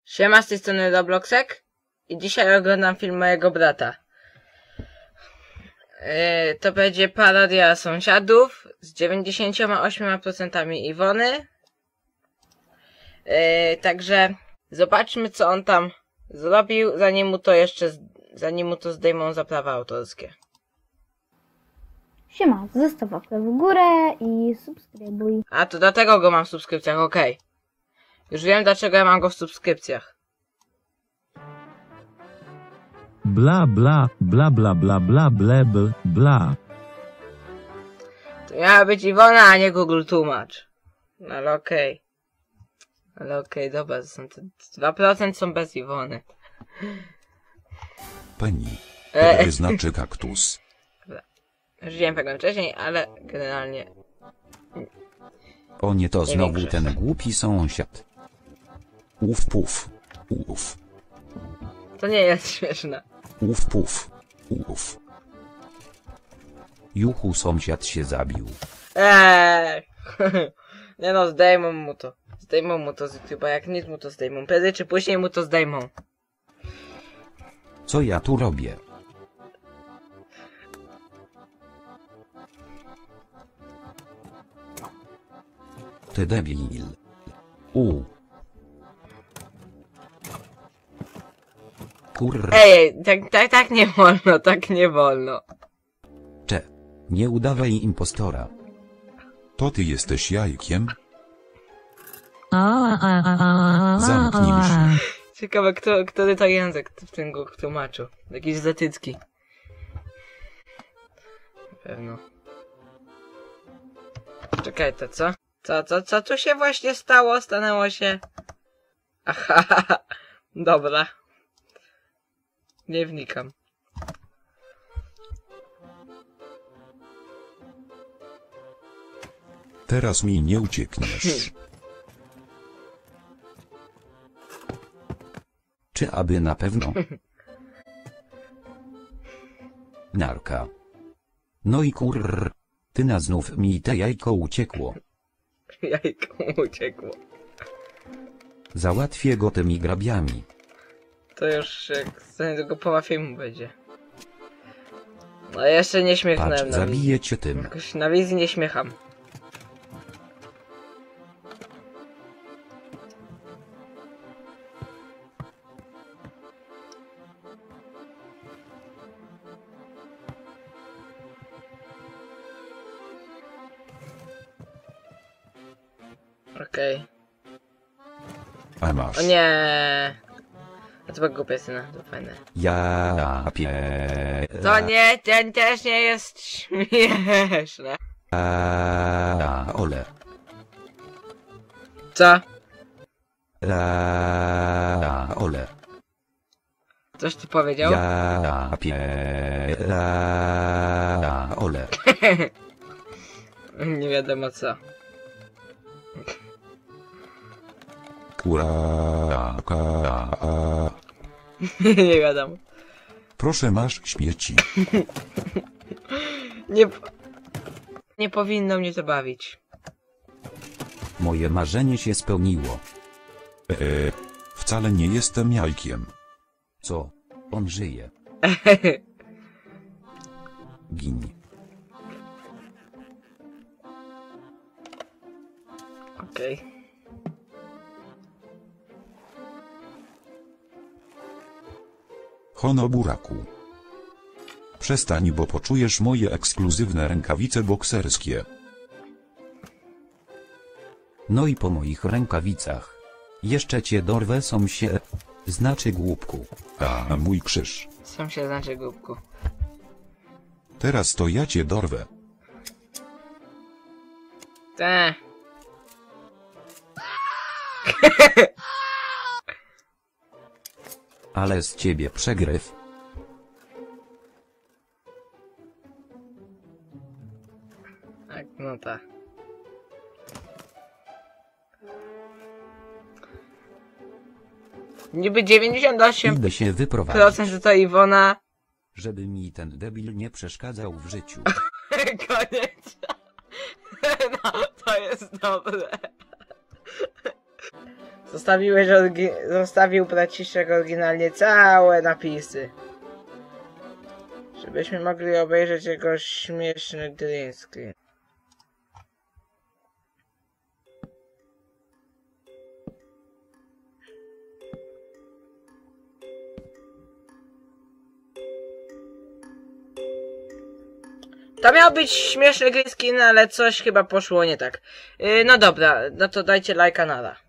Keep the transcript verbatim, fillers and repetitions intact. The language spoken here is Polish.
Siema, z tej strony Robloxek i dzisiaj oglądam film mojego brata. Yy, to będzie parodia sąsiadów z dziewięćdziesiąt osiem procent Iwony. Yy, także zobaczmy, co on tam zrobił, zanim mu to jeszcze, zanim mu to zdejmą za prawa autorskie. Siema, zostaw łapkę w górę i subskrybuj. A, to dlatego go mam w subskrypcjach, okej. Okay. Już wiem, dlaczego ja mam go w subskrypcjach. Bla bla, bla bla bla bla bla bla bla. To miała być Iwona, a nie Google Tłumacz. No ale okej. Okay. Ale okej, okay, dobra, są te dwa procent są bez Iwony. Penny. E To znaczy kaktus. Dobra. Już widziałem tego wcześniej, ale generalnie... O nie, to nie znowu większość. ten głupi sąsiad. Uf puf. Uf. To nie jest śmieszne. Uf puf. Uf. Juchu, sąsiad się zabił. Eee. Nie no, zdejmą mu to. Zdejmą mu to z YouTube'a, jak nic mu to zdejmą. Prędzej czy później mu to zdejmą. Co ja tu robię? Ty debil. U. Kurr. Ej, tak, tak, tak nie wolno, tak nie wolno. Cze. Nie udawaj impostora. To ty jesteś jajkiem? Zamknij się. Ciekawe, kto, który to język w tym go tłumaczył. Jakiś zatycki. Pewno. Czekaj, to co? Co, co, co tu się właśnie stało? Stanęło się... Aha, dobra. Nie wnikam. Teraz mi nie uciekniesz. Czy aby na pewno? Narka. No i kurr. Ty na znów mi te jajko uciekło. Jajko mu uciekło. Załatwię go tymi grabiami. To już jak za niedługo połowa filmu będzie. No jeszcze nie śmiechnąłem Patrz, na wizji. zabiję cię tym. Jakoś na wizji nie śmiecham. Okej. Okay. A masz. O nie. A to była głupia scena, to fajne. Ja pie... To nie, ten też nie jest śmieszne. A, ole. Co? A, ole. Coś tu powiedział? Ja pie... A, ole. Nie wiadomo co. Kura, ka, a. Nie wiadomo. Proszę, masz śmieci. Nie... Nie powinno mnie to bawić. Moje marzenie się spełniło. Eee, wcale nie jestem jajkiem. Co? On żyje. Gin. Okej. Okay. Honoburaku. Przestań, bo poczujesz moje ekskluzywne rękawice bokserskie. No i po moich rękawicach. Jeszcze cię dorwę, są się... Znaczy głupku. A mój krzyż. Sam się znaczy głupku. Teraz to ja cię dorwę. Te. Ale z ciebie przegryw. Tak, no tak. Niby dziewięćdziesiąt osiem Idę się wyprowadzić. procent że to Iwona. Żeby mi ten debil nie przeszkadzał w życiu. Koniec. No, to jest dobre. Zostawiłeś orgi- zostawił braciszek oryginalnie całe napisy. Żebyśmy mogli obejrzeć jego śmieszny green screen. To miał być śmieszny green screen, ale coś chyba poszło nie tak. Yy, no dobra, no to dajcie lajka, nara.